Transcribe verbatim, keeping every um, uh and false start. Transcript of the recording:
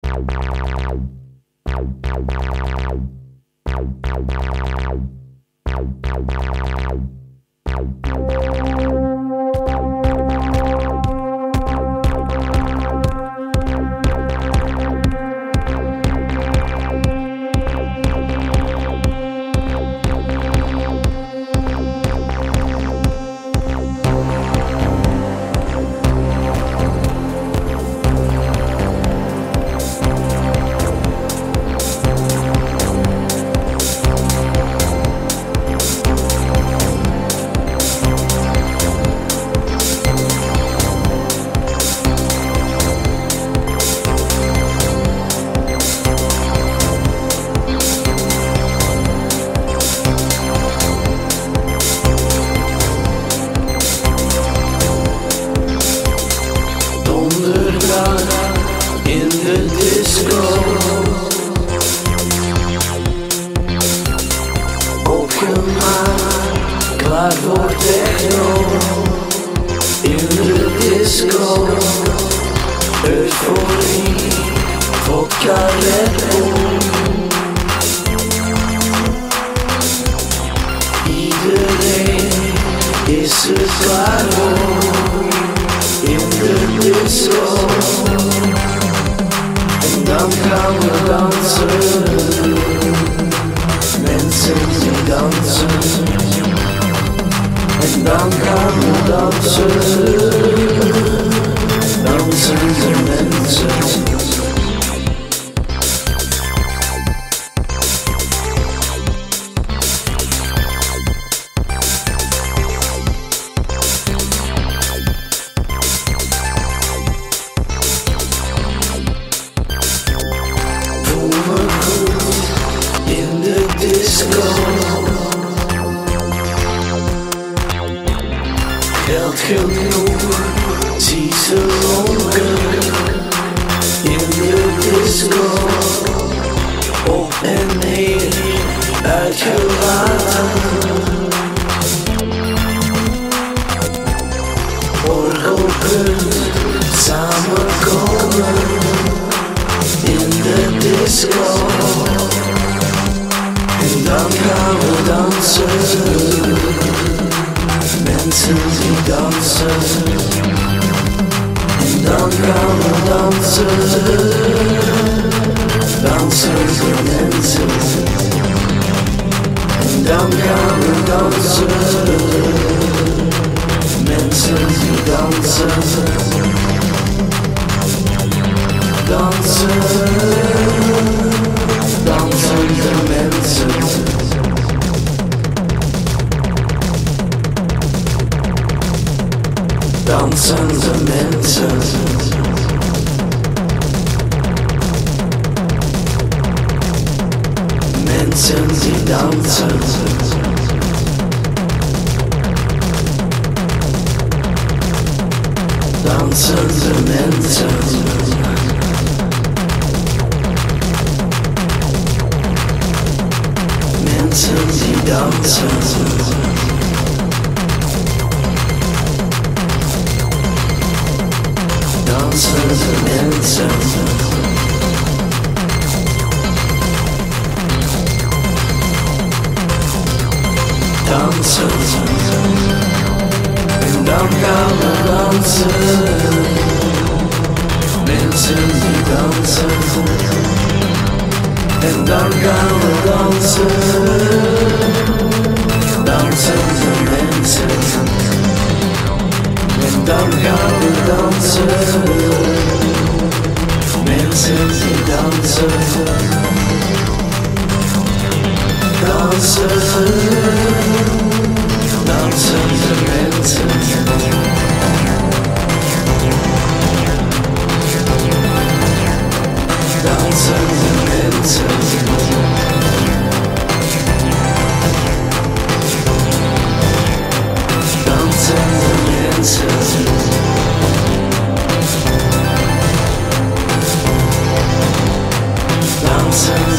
Opgemaakt, klaar voor techno. In de disco. Euforie, wodka, iedereen is er klaar voor. In de disco. En dan gaan we dansen. Mensen die dansen. En dan gaan we dansen. Dansende mensen. Voel me goed in de disco. Geld genoeg, zie ze lonken. In de disco. Op en neer, uitgelaten. Orgelpunt, samen komen. In de disco. En dan gaan we dansen. Mensen die dansen. En dan gaan we dansen. Dansende mensen. En dan gaan we dansen. Mensen die dansen. Dansen. Dansende mensen. Dansende mensen. Mensen die dansen. Dansende mensen. Mensen die dansen. Dansende mensen. Dansen. En dan gaan we dansen. Mensen die dansen. En dan gaan we dansen. Dansende mensen. En dan gaan we dansen. Mensen die dansen. Dansen. Dansende mensen. Dansende mensen. Dansende mensen. Dansende